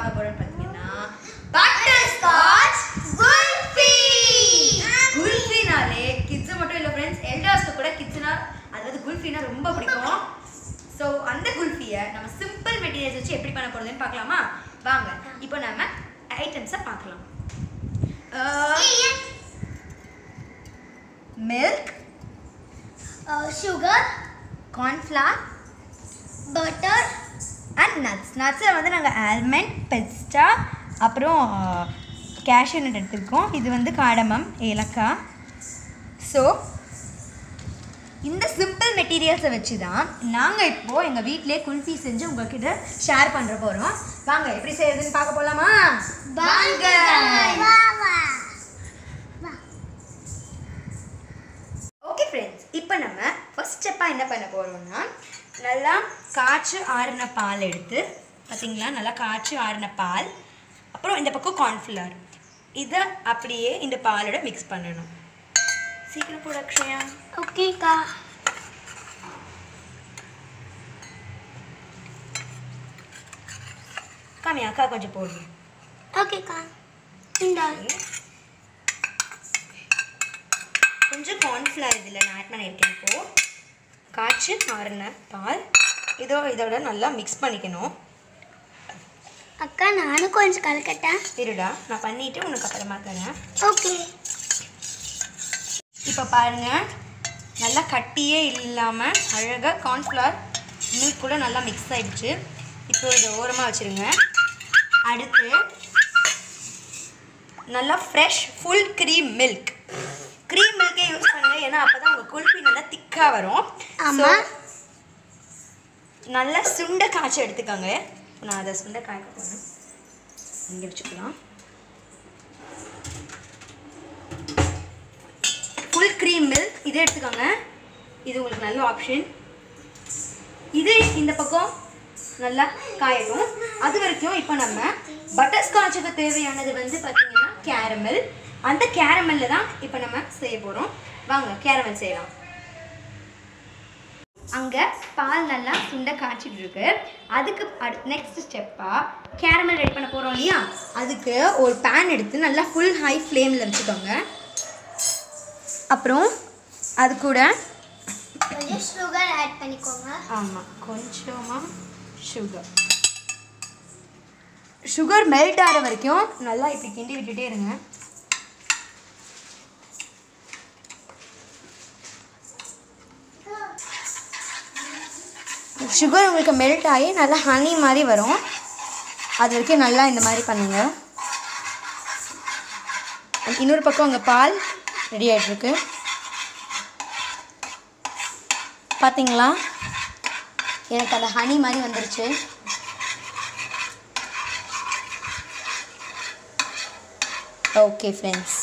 பார்க்க போறோம்னு பார்த்தீங்கன்னா பட்டர்ஸ்காட்ச் குல்ஃபி. குல்ஃபினாலே கிட்ஸ் மட்டும் இல்லை ஃப்ரெண்ட்ஸ், எல்டர்ஸ்க்கு கூட கிட்ஸ்னா அதாவது குல்ஃபினா ரொம்ப பிடிக்கும். ஸோ அந்த குல்ஃபியை நம்ம சிம்பிள் மெட்டீரியல்ஸ் வச்சு எப்படி பண்ண போகிறதுன்னு பார்க்கலாமா? வாங்க இப்போ நம்ம ஐட்டம்ஸை பார்க்கலாம். Milk, sugar, cornflour, butter and நட்ஸில் வந்து நாங்கள் ஆல்மண்ட், பெஸ்டா, அப்புறம் கேஷ்யூ நட் எடுத்துருக்கோம். இது வந்து காடமம், ஏலக்காய். ஸோ இந்த சிம்பிள் மெட்டீரியல்ஸை வச்சு தான் நாங்கள் இப்போது எங்கள் வீட்டிலே குல்ஃபி செஞ்சு உங்கள்கிட்ட ஷேர் பண்ணுற போகிறோம். வாங்க எப்படி செய்யறதுன்னு பார்க்க போகலாமா? வாங்க. ஓகே ஃப்ரெண்ட்ஸ், இப்போ நம்ம ஃபர்ஸ்ட் ஸ்டெப்பாக என்ன பண்ண போகிறோம்னா, நல்லா காய்ச்சி ஆறின பால் எடுத்து பார்த்தீங்களா, நல்லா காய்ச்சி ஆறின பால், அப்புறம் இந்த பக்கம் கார்ன்ஃப்ளவர், இதை அப்படியே இந்த பாலோட மிக்ஸ் பண்ணணும். சீக்கிரம் போட அக்ஷயா. ஓகேக்கா. காமி அக்கா கொஞ்சம் போடுங்க. ஓகேக்கா. இந்த கொஞ்சம் கார்ன்ஃப்ளவர் இதில் நான் ஆட் பண்ணியிருக்கேன். இப்போது காய்ச்சி ஆறின பால் இதோட நல்லா மிக்ஸ் பண்ணிக்கணும். அக்கா நானும் கொஞ்சம் கலக்கட்டேன். இருடா, நான் பண்ணிவிட்டு உனக்கு அப்புறமா தரேன். ஓகே. இப்போ பாருங்கள், நல்லா கட்டியே இல்லாமல் அழகாக கார்ன்ஃப்ளவர் மில்க் கூட நல்லா மிக்ஸ் ஆகிடுச்சு. இப்போ இதை ஓரமாக வச்சுருங்க. அடுத்து நல்லா ஃப்ரெஷ் ஃபுல் க்ரீம் மில்கே யூஸ் பண்ணுங்கள், ஏன்னா அப்போ தான் உங்கள் குல்ஃபி நல்லா திக்காக வரும். ஆமாம். நல்லா சுண்டை காய்ச்சி எடுத்துக்கோங்க. நான் அதை சுண்டை காய்க்க போகிறேன். இங்கே வச்சுக்கலாம். ஃபுல் க்ரீம் மில்க் இதே எடுத்துக்கோங்க, இது உங்களுக்கு நல்ல ஆப்ஷன். இது இந்த பக்கம் நல்லா காயட்டும். அது வரைக்கும் இப்போ நம்ம பட்டர்ஸ்காட்சுக்கு தேவையானது வந்து பார்த்திங்கன்னா கேரமல். அந்த கேரமலில் தான் இப்போ நம்ம செய்ய போகிறோம். வாங்க கேரமல் செய்யலாம். அங்கே பால் நல்லா சுண்டை காய்ச்சிட்டு இருக்கு. அதுக்கு நெக்ஸ்ட் ஸ்டெப்பாக கேரமல் ரெடி பண்ண போகிறோம் இல்லையா, அதுக்கு ஒரு பேன் எடுத்து நல்லா ஃபுல் ஹை ஃப்ளேமில் வச்சுக்கோங்க. அப்புறம் அது கூட கொஞ்சம் சுகர் ஆட் பண்ணிக்கோங்க. ஆமாம், கொஞ்சமாக சுகர் மெல்ட் ஆகிற வரைக்கும் நல்லா இப்படி கிண்டி விட்டுட்டே இருங்க. சுகர் உங்களுக்கு மெல்ட் ஆகி நல்லா ஹனி மாதிரி வரும். அது வரைக்கும் நல்லா இந்த மாதிரி பண்ணுங்கள். இன்னொரு பக்கம் அங்கே பால் ரெடி ஆகிட்டுருக்கு. பார்த்தீங்களா, எனக்கு அந்த ஹனி மாதிரி வந்துருச்சு. ஓகே ஃப்ரெண்ட்ஸ்,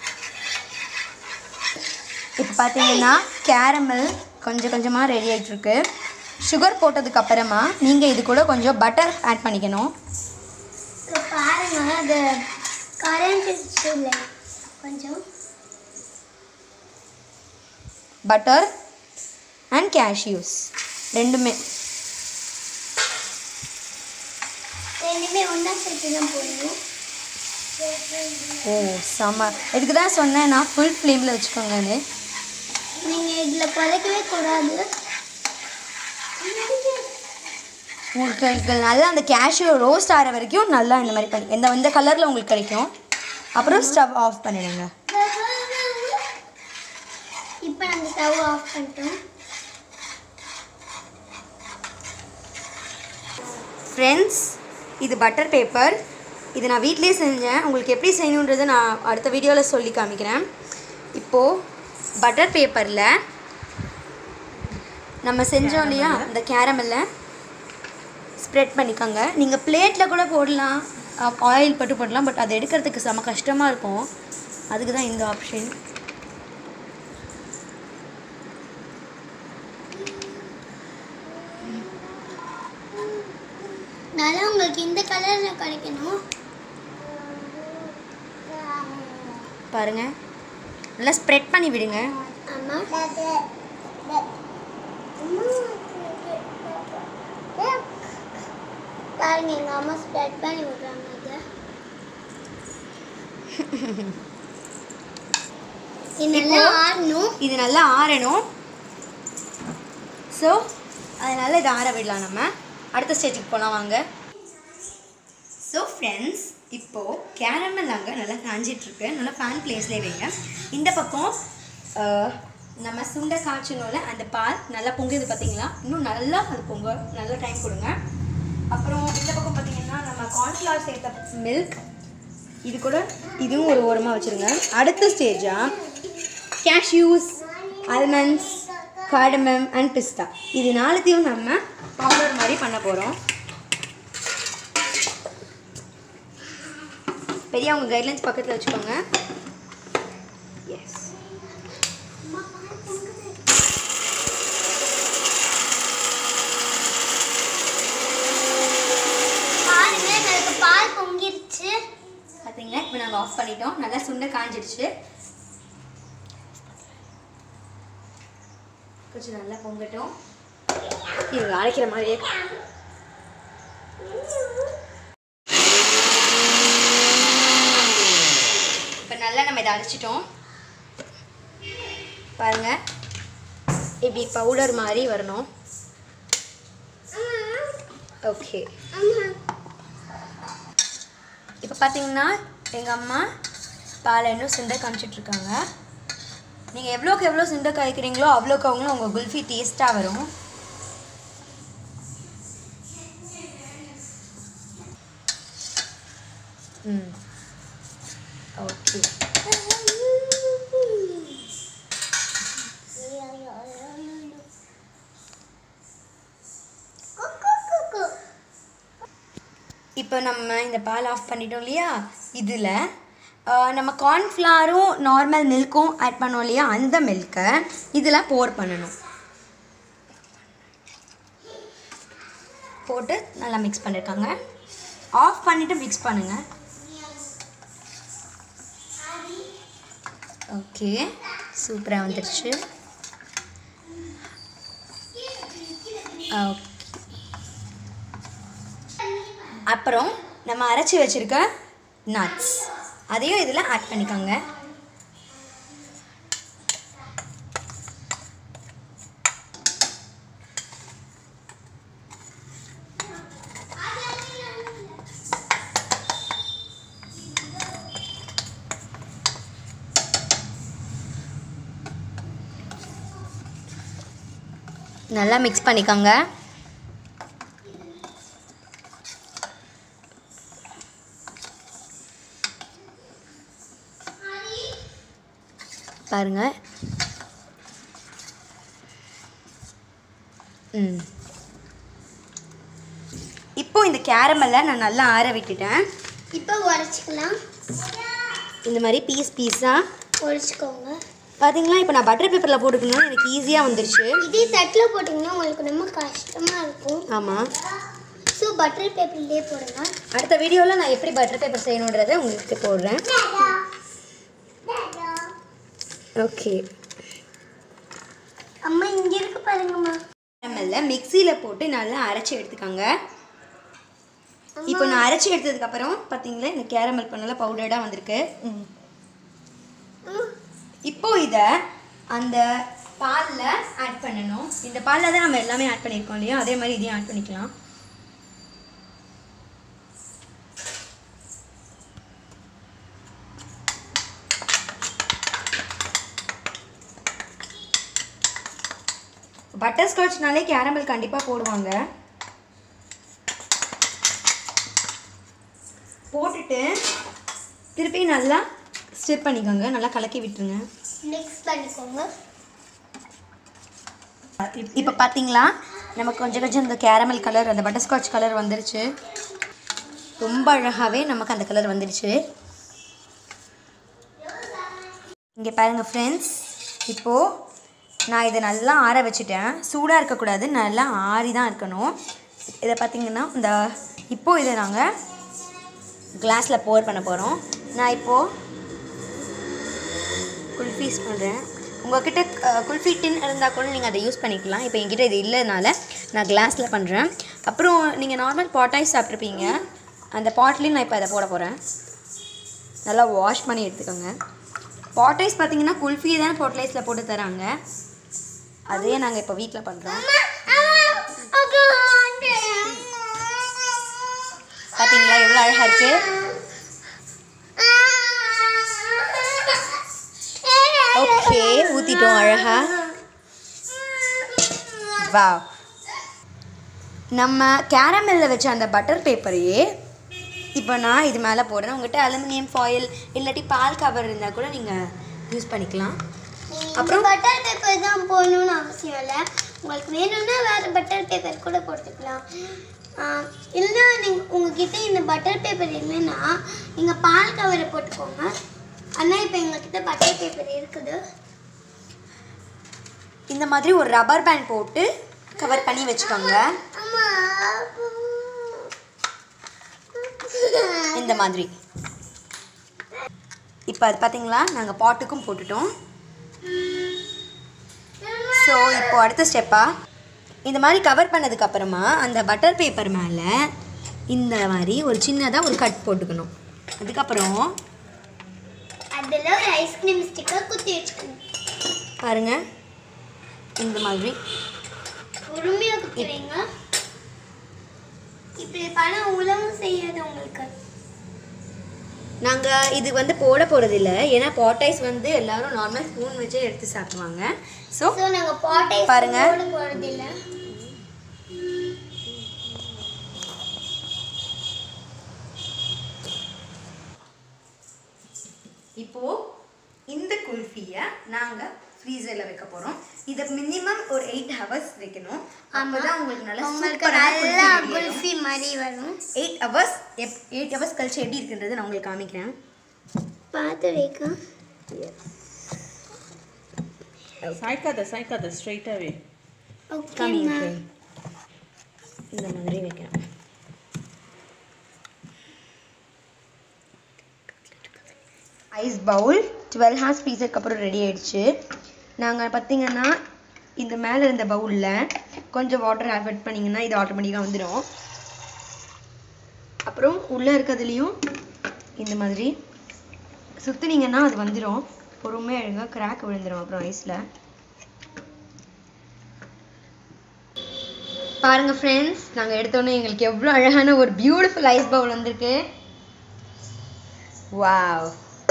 இப்போ பார்த்தீங்கன்னா கேரமல் கொஞ்சம் கொஞ்சமாக ரெடி ஆகிட்டுருக்கு. சுகர் போட்டதுக்கப்புறமா நீங்கள் இது கூட கொஞ்சம் பட்டர் ஆட் பண்ணிக்கணும். பாருங்க, அது கரண்ட் கொஞ்சம் பட்டர் அண்ட் கேஷ்யூஸ் ரெண்டுமே ஒன்றா சேர்த்து தான் போடணும். ஓ செம்ம. இதுக்கு தான் சொன்னேன் நான் ஃபுல் ஃப்ளேமில் வச்சுக்கோங்கன்னு. நீங்கள் இதில் குறைக்கவே கூடாது. உங்களுக்கு நல்லா அந்த கேஷ்யூ ரோஸ்ட் ஆகிற வரைக்கும் நல்லா இந்த மாதிரி பண்ணி இந்த கலரில் உங்களுக்கு கிடைக்கும். அப்புறம் ஸ்டவ் ஆஃப் பண்ணிடுங்க. இப்போ நாங்கள் ஸ்டவ் ஆஃப் பண்ணிட்டோம். ஃப்ரெண்ட்ஸ், இது பட்டர் பேப்பர். இது நான் வீட்டிலே செஞ்சேன். உங்களுக்கு எப்படி செய்யணுன்றதை நான் அடுத்த வீடியோவில் சொல்லி காமிக்கிறேன். இப்போது பட்டர் பேப்பரில் நம்ம செஞ்சோம் இல்லையா, இந்த கேரமெல்லை ஸ்ப்ரெட் பண்ணிக்கோங்க. நீங்கள் பிளேட்டில் கூட போடலாம், ஆயில் பட்டு போடலாம். பட் அது எடுக்கிறதுக்கு செம கஷ்டமாக இருக்கும். அதுக்கு தான் இந்த ஆப்ஷன். நல்லா உங்களுக்கு இந்த கலரில் கிடைக்கணும். பாருங்கள், நல்லா ஸ்ப்ரெட் பண்ணி விடுங்க. ஆமாம். பாருங்க எங்கள் அம்மா ஸ்ப்ரெட் பண்ணி விட்றாங்க இதை இது நல்லா ஆறணும். இது நல்லா ஆறணும். ஸோ அதனால் இதை ஆற விடலாம். நம்ம அடுத்த ஸ்டேஜுக்கு போகலாம் வாங்க. ஸோ ஃப்ரெண்ட்ஸ், இப்போது கேரமல் அங்கே நல்லா காஞ்சிட்ருக்கு. நல்லா ஃபேன் பிளேஸ்லேயே வைங்க. இந்த பக்கம் நம்ம சுண்டை காய்ச்சணும்ல அந்த பால் நல்லா பொங்குது பார்த்தீங்களா? இன்னும் நல்லா அது பொங்க நல்லா டைம் கொடுங்க. அப்புறம் இந்த பக்கம் பார்த்தீங்கன்னா நம்ம கார்ன்ஃப்ளவர் சேர்த்த மில்க் இது கூட இதுவும் ஒரு ஓரமாக வச்சுருங்க. அடுத்த ஸ்டேஜாக cashews, almonds, cardamom and pista இது நாலுத்தையும் நம்ம பவுடர் மாதிரி பண்ண போகிறோம். பெரியவங்க கைட்லைன்ஸ் பக்கத்தில் வச்சுக்கோங்க. எஸ், பால் பொங்கிருச்சு பார்த்தீங்களா? இப்போ நாங்கள் ஆஃப் பண்ணிட்டோம். நல்லா சுண்டை காஞ்சிடுச்சு. கொஞ்சம் நல்லா பொங்கட்டும். இது அரைக்கிற மாதிரியே இப்போ நல்லா நம்ம இதை அரைச்சிட்டோம். பாருங்க, இப்படி பவுடர் மாதிரி வரணும். ஓகே, இப்போ பார்த்தீங்கன்னா எங்கள் அம்மா பால் இன்னும் சுண்டை காமிச்சிட்ருக்காங்க. நீங்கள் எவ்வளோக்கு எவ்வளோ சுண்டை காய்க்கிறீங்களோ அவ்வளோக்கு அவங்களும் உங்கள் குல்ஃபி டேஸ்ட்டாக வரும். ஓகே, இப்போ நம்ம இந்த பால் ஆஃப் பண்ணிட்டோம் இல்லையா? இதில் நம்ம கார்ன்ஃப்ளவரும் நார்மல் மில்க்கும் ஆட் பண்ணோம் இல்லையா? அந்த மில்கை இதில் போர் பண்ணணும். போட்டு நல்லா மிக்ஸ் பண்ணியிருக்காங்க. ஆஃப் பண்ணிவிட்டு மிக்ஸ் பண்ணுங்கள். ஓகே, சூப்பராக வந்துடுச்சு. ஓகே, அப்புறம் நம்ம அரைச்சி வச்சுருக்க நட்ஸ் அதையும் இதில் ஆட் பண்ணிக்கோங்க. நல்லா மிக்ஸ் பண்ணிக்கோங்க. பாருங்க, இப்போ இந்த கேரமலை நான் நல்லா ஆற விட்டுட்டேன். இப்போ உரைச்சிக்கலாம். இந்த மாதிரி பீஸாக உரைச்சிக்கோங்க. பார்த்தீங்களா? இப்போ நான் பட்டர் பேப்பரில் போட்டுக்கணும்னா எனக்கு ஈஸியாக வந்துருச்சு. இதே தட்டில் போட்டிங்கன்னா உங்களுக்கு ரொம்ப கஷ்டமாக இருக்கும். ஆமாம், ஸோ பட்டர் பேப்பர்லேயே போடுங்க. அடுத்த வீடியோவில் நான் எப்படி பட்டர் பேப்பர் செய்யணுன்றதை உங்களுக்கு போடுறேன். ஓகே, அம்மா இங்கே இருக்கு பாருங்கம்மா. கேரமலில் மிக்சியில் போட்டு நல்லா அரைச்சி எடுத்துக்கோங்க. இப்போ நான் அரைச்சி எடுத்ததுக்கப்புறம் பார்த்தீங்களா இந்த கேரமல் பண்ணல பவுடர்டாக வந்திருக்கு. இப்போ இதை அந்த பாலில் ஆட் பண்ணணும். இந்த பாலில் தான் நம்ம எல்லாமே ஆட் பண்ணியிருக்கோம் இல்லையா? அதே மாதிரி இதையும் ஆட் பண்ணிக்கலாம். பட்டர்ஸ்காட்ச்னாலே கேரமல் கண்டிப்பாக போடுவாங்க. போட்டுட்டு திருப்பி நல்லா ஸ்டிர் பண்ணிக்கோங்க. நல்லா கலக்கி விட்டுருங்க. மிக்ஸ் பண்ணிக்கோங்க. இப்போ பார்த்தீங்களா நமக்கு கொஞ்சம் கொஞ்சம் இந்த கேரமல் கலர் அந்த பட்டர்ஸ்காட்ச் கலர் வந்துருச்சு. ரொம்ப அழகாகவே நமக்கு அந்த கலர் வந்துடுச்சு. இங்கே பாருங்கள் ஃப்ரெண்ட்ஸ், இப்போது நான் இதை நல்லா ஆற வச்சுட்டேன். சூடாக இருக்கக்கூடாது, நல்லா ஆறி தான் இருக்கணும். இதை பார்த்திங்கன்னா இப்போது இதை நாங்கள் கிளாஸில் போர் பண்ண போகிறோம். நான் இப்போது குல்ஃபீஸ் பண்ணுறேன். உங்கள்கிட்ட குல்ஃபி டின் இருந்தால் கூட நீங்கள் அதை யூஸ் பண்ணிக்கலாம். இப்போ என்கிட்ட இது இல்லைனால நான் கிளாஸில் பண்ணுறேன். அப்புறம் நீங்கள் நார்மல் பாட்டாய்ஸ் சாப்பிட்ருப்பீங்க, அந்த பாட்லேயும் நான் இப்போ அதை போட போகிறேன். நல்லா வாஷ் பண்ணி எடுத்துக்கோங்க. பாட்டைஸ் பார்த்தீங்கன்னா குல்ஃபி தானே பாட்லைஸில் போட்டு தராங்க, அதே நாங்கள் இப்போ வீட்டில் பண்ணுறோம். பார்த்தீங்களா எவ்வளோ அழகாக இருக்குது. ஓகே, ஊற்றிட்டோம் அழகா. வா, நம்ம கேரமெல்ல வச்ச அந்த பட்டர் பேப்பரையே இப்போ நான் இது மேலே போடுறேன். உங்கள்கிட்ட அலுமினியம் ஃபாயில் இல்லாட்டி பால் கவர் இருந்தால் கூட நீங்கள் யூஸ் பண்ணிக்கலாம். அப்புறம் பட்டர் பேப்பர் தான் போடணும்னு அவசியம் இல்லை, உங்களுக்கு வேணும்னா வேறு பட்டர் பேப்பர் கூட போட்டுக்கலாம். இல்லைன்னா நீங்கள் உங்ககிட்ட இந்த பட்டர் பேப்பர் இல்லைன்னா நீங்கள் பால் கவரை போட்டுக்கோங்க. ஆனால் இப்போ எங்கள்கிட்ட பட்டர் பேப்பர் இருக்குது. இந்த மாதிரி ஒரு ரப்பர் பேண்ட் போட்டு கவர் பண்ணி வச்சுக்கோங்க. இந்த மாதிரி இப்போ அது பார்த்தீங்களா நாங்கள் பாட்டுக்கும் போட்டுட்டோம். ஸோ இப்போ அடுத்த ஸ்டெப்பாக இந்த மாதிரி கவர் பண்ணதுக்கப்புறமா அந்த பட்டர் பேப்பர் மேலே இந்த மாதிரி ஒரு சின்னதாக ஒரு கட் போட்டுக்கணும். அதுக்கப்புறம் அதில் ஒரு ஐஸ்கிரீம் ஸ்டிக்கர் குத்தி வச்சுக்கணும். பாருங்கள், இந்த மாதிரி பொறுமையாக குத்துவீங்க. இப்படி பணம் உலகம் செய்யாது உங்களுக்கு. நாங்கள் இது வந்து போட போகிறதில்ல, ஏன்னா பாட்டைஸ் வந்து எல்லாரும் நார்மல் ஸ்பூன் வச்சு எடுத்து சாப்பிடுவாங்க. ஸோ நாங்கள் பாட்டை பாருங்க போட போகிறதில்ல. இப்போது இந்த குல்ஃபியை நாங்கள் ஃப்ரீசரில் வைக்க போகிறோம். இதை மினிமம் ஒரு 8 hours வைக்கணும். அப்போ தான் உங்களுக்கு நல்லா குல்ஃபி மாதிரி வரும். 8 hours 8 hours கழிச்சு எப்படி இருக்குன்றது நான் உங்களுக்கு காமிக்கிறேன். பார்த்து வைக்க சாய்க்காத ஸ்ட்ரைட்டாகவே காமிக்கிறேன். இந்த மாதிரி வைக்கிறேன். ஐஸ் பவுல் 12 hours ஃப்ரீசருக்கு அப்புறம் ரெடி ஆயிடுச்சு. நாங்கள் பார்த்தீங்கன்னா இந்த மேலே இருந்த பவுலில் கொஞ்சம் வாட்டர் ஆட் பண்ணிங்கன்னா இது ஆட்டோமேட்டிக்காக வந்துடும். அப்புறம் உள்ளே இருக்கிறதுலையும் இந்த மாதிரி சுற்றுனீங்கன்னா அது வந்துடும். பொறுமையாக எழுங்க, கிராக் விழுந்துடும் அப்புறம் ஐஸில். பாருங்கள் ஃப்ரெண்ட்ஸ், நாங்கள் எடுத்தோன்னே எங்களுக்கு எவ்வளோ அழகான ஒரு பியூட்டிஃபுல் ஐஸ் பவுல் வந்திருக்கு. வாவ்,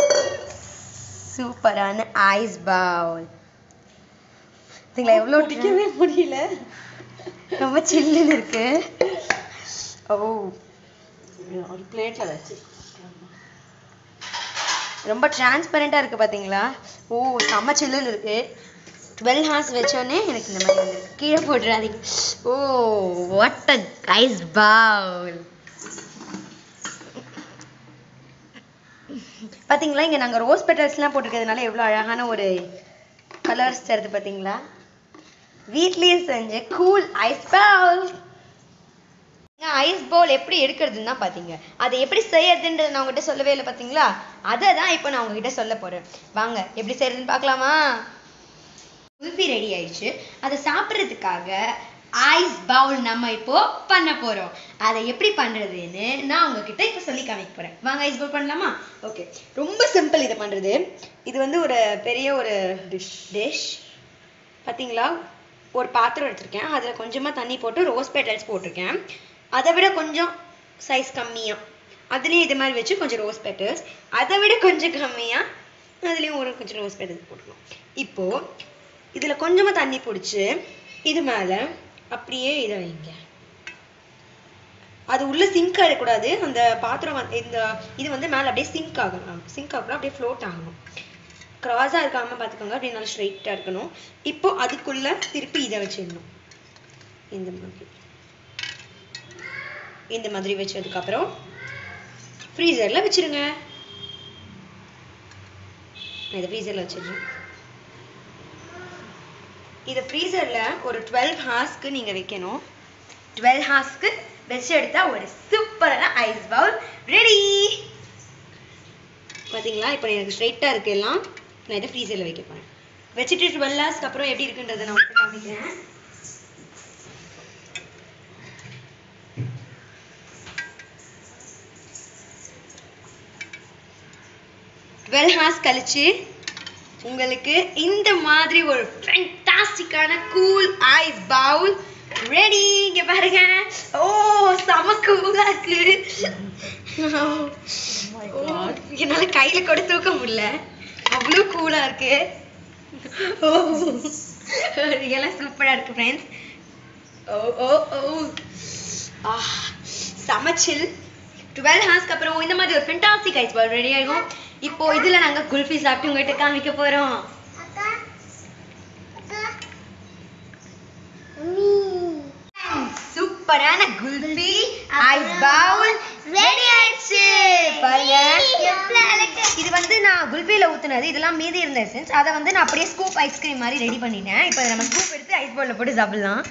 சூப்பரான ஐஸ் பவுல். இதுங்களா எவ்வளோ பிடிக்கவே முடியல, ரொம்ப சில்லுன்னு இருக்கு. ஓ, ஒரு பிளேட்டில் வச்சு ரொம்ப டிரான்ஸ்பரண்டாக இருக்குது பார்த்தீங்களா? ஓ, செம்ம சில்லுன்னு இருக்கு. 12 hours வச்சோடனே எனக்கு இந்த மாதிரி வந்துருக்கு. கீழே போட்டுறாதீங்க. Oh, what a ice bowl. பார்த்தீங்களா, இங்கே நாங்கள் ரோஸ் பெட்டல்ஸ்லாம் போட்டிருக்கிறதுனால எவ்வளோ அழகான ஒரு கலர்ஸ் தருது பார்த்தீங்களா? வீட்லேயே செஞ்ச cool ice bowl. Ice bowl எப்படி எடுக்கிறதுன்னு தான் பார்த்தீங்க. அதை எப்படி செய்யறதுன்றது நான் உங்ககிட்ட சொல்லவே இல்லை பார்த்தீங்களா? அதை தான் இப்போ நான் உங்ககிட்ட சொல்ல போகிறேன். வாங்க எப்படி செய்யறதுன்னு பார்க்கலாமா? குல்ஃபி ரெடி ஆயிடுச்சு. அதை சாப்பிட்றதுக்காக ஐஸ் பவுல் நம்ம இப்போ பண்ண போகிறோம். அதை எப்படி பண்ணுறதுன்னு நான் உங்ககிட்ட இப்போ சொல்லி காமிக்க போகிறேன். வாங்க ஐஸ் பவுல் பண்ணலாமா? ஓகே, ரொம்ப சிம்பிள் இதை பண்ணுறது. இது வந்து ஒரு பெரிய ஒரு டிஷ் பார்த்தீங்களா? ஒரு பாத்திரம் எடுத்திருக்கேன், அதில் கொஞ்சமாக தண்ணி போட்டு ரோஸ் பெட்டல்ஸ் போட்டிருக்கேன். அதை விட கொஞ்சம் சைஸ் கம்மியாக அதுலேயும் இது மாதிரி வச்சு கொஞ்சம் ரோஸ் பெட்டல்ஸ், அதை விட கொஞ்சம் கம்மியாக அதுலேயும் ஒரு கொஞ்சம் ரோஸ் பெட்டல்ஸ் போட்டுக்கணும். இப்போது இதில் கொஞ்சமாக தண்ணி பிடிச்சி இது மேலே அப்படியே இதை வைங்க. அது உள்ள சிங்க் ஆகிடக்கூடாது. அந்த பாத்திரம் இது வந்து மேலே அப்படியே சிங்க் ஆகணும். சிங்க் ஆகக்கூடாது, அப்படியே ஃப்ளோட் ஆகணும். க்ராஸாக இருக்காமல் பார்த்துக்கோங்க, அப்படியே நல்லா ஸ்ட்ரைட்டாக இருக்கணும். இப்போ அதுக்குள்ளே திருப்பி இதை வச்சிடணும். இந்த மாதிரி வச்சதுக்கப்புறம் ஃப்ரீசரில் வச்சுருங்க. நான் இதை ஃப்ரீசரில் வச்சிடுறேன். இதை ஃப்ரீசரில் ஒரு 12 hours நீங்கள் வைக்கணும். 12 hours வச்சு எடுத்தால் ஒரு சூப்பரான ஐஸ் பவுல் ரெடி. பார்த்தீங்களா? இப்போ எனக்கு ஸ்ட்ரைட்டாக இருக்கு எல்லாம். நான் இதை ஃப்ரீசரில் வைக்க போகிறேன். வச்சுட்டு 12 hours அப்புறம் எப்படி இருக்குன்றதை நான் உங்களுக்கு காமிக்கிறேன். 12 hours கழிச்சு உங்களுக்கு இந்த மாதிரி ஒரு ஃபேண்டாஸ்டிக்கான கூல் ஐஸ் பவுல் ரெடி. இங்க பாருங்க. ஓ செம கூலா இருக்கு. என்னால கையில கூட தூக்க முடியல, அவ்வளோ கூலா இருக்கு. ஓ ரியலா சூப்பரா இருக்கு ஃப்ரெண்ட்ஸ். ஓ ஓ ஓ சமச்சில் 12 ஹார்ஸ்க்கு அப்புறம் இந்த மாதிரி ஒரு ஃபென்டாஸ்டிக் ஐஸ் பால் ரெடி ஆகும். இப்போ இதுல நாங்க குல்ஃபி சாப்பிட்டு உங்ககிட்ட காமிக்க போறோம். சூப்பரான குல்ஃபி ஐஸ் பவுல் ரெடி ஆயிடுச்சு பாருங்க. இது வந்து நான் குல்ஃபில ஊத்துனது, இதெல்லாம் மீதி இருந்த எசன்ஸ். அதை வந்து நான் அப்படியே ஸ்கூப் ஐஸ்கிரீம் மாதிரி ரெடி பண்ணிட்டேன். இப்போ நம்ம ஸ்கூப் எடுத்து ஐஸ் பவுல்ல போட்டு சாப்பிடலாம்.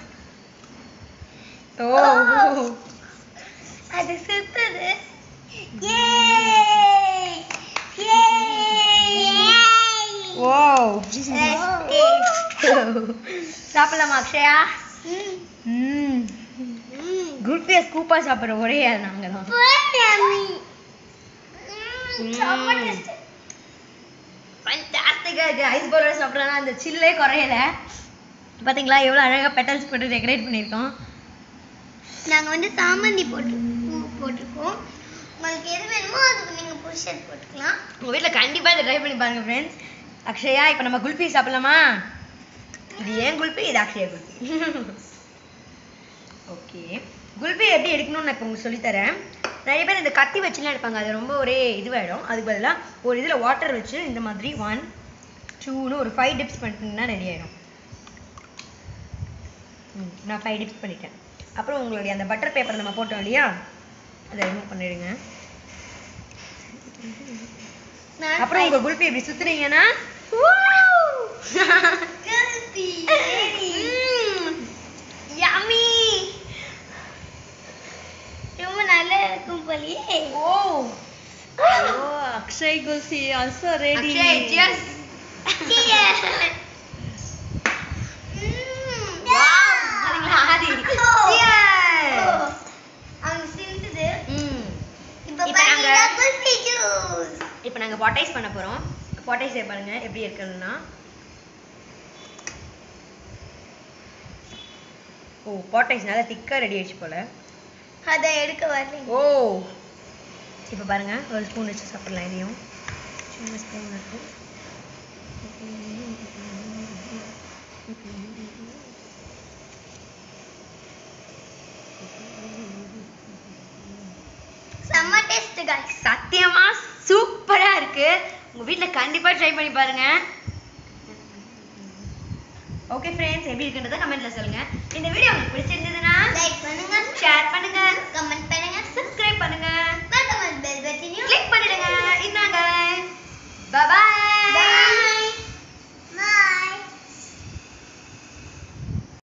ஓ அது சுத்துது. ஓ சாப்பிடலாமா அக்ஷயா? குல்ஃபியை ஸ்கூப்பா சாப்பிட்ற ஒரே ஆள் நாங்க தான். ஃபேண்டாஸ்டிக்கா இருக்கு. ஐஸ் பவுலோட சாப்பிட்றோன்னா அந்த சில்லே குறையல. பாத்தீங்களா எவ்வளவு அழகா பெட்டல்ஸ் போட்டு டெக்கரேட் பண்ணியிருக்கோம். நாங்க வந்து சாமந்தி போட்டிருக்கோம். உங்களுக்கு எது வேணுமோ அதுக்கு நீங்க புஷ் போட்டுக்கலாம். உங்க வீட்ல கண்டிப்பா இதை ட்ரை பண்ணி பாருங்க ஃப்ரெண்ட்ஸ். அக்ஷயா இப்போ நம்ம குல்ஃபி சாப்பிடலாமா? இது ஏன் குல்ஃபி, இது அக்ஷயா குல்ஃபி. ஓகே, குல்ஃபி எப்படி எடுக்கணும்னு நான் இப்போ உங்களுக்கு சொல்லித்தரேன். நிறைய பேர் இந்த கத்தி வச்சுலாம் எடுப்பாங்க, அது ரொம்ப ஒரே இதுவாயிடும். அதுக்கு பதிலாக ஒரு இதில் வாட்டர் வச்சு இந்த மாதிரி 1 2ன்னு ஒரு 5 டிப்ஸ் பண்ணிட்டீங்கன்னா ரெடி ஆயிடும். நான் 5 டிப்ஸ் பண்ணிட்டேன். அப்புறம் உங்களுடைய அந்த பட்டர் பேப்பர் நம்ம போட்டோம் இல்லையா, அதை ரிமூவ் பண்ணிடுங்க. அப்புறம் உங்க குல்ஃபி இப்படி சுத்துறீங்கன்னா ரொம்ப நல்லா இருக்கும் போலியே. Oh Akshay Gulfi also ready. Akshay cheers. Wow பாருங்களா ஆதி. cheers. அவங்க சிந்துது. இப்போ நாங்க பாட்டைஸ் பண்ண போறோம். பாட்டைஸ் பாருங்க எப்படி இருக்குன்னா, ஓ பாட்டைஸ் நல்லா திக்கா ரெடி ஆயிடுச்சு போல. அதை எடுக்க வரல. ஓ இப்போ பாருங்க ஒரு ஸ்பூன் வச்சு சாப்பிடலாம். இதையும் சின்ன ஸ்பூன் இருக்கு. செம்ம டேஸ்ட் गाइस. சத்தியமா சூப்பரா இருக்கு. உங்க வீட்ல கண்டிப்பா ட்ரை பண்ணி பாருங்க. ஓகே ஃப்ரெண்ட்ஸ், எப்படி இருக்குன்றத கமெண்ட்ல சொல்லுங்க. இந்த வீடியோ உங்களுக்கு பிடிச்சிருந்ததுன்னா லைக் பண்ணுங்க, ஷேர் பண்ணுங்க, கமெண்ட் பண்ணுங்க, சப்ஸ்கிரைப்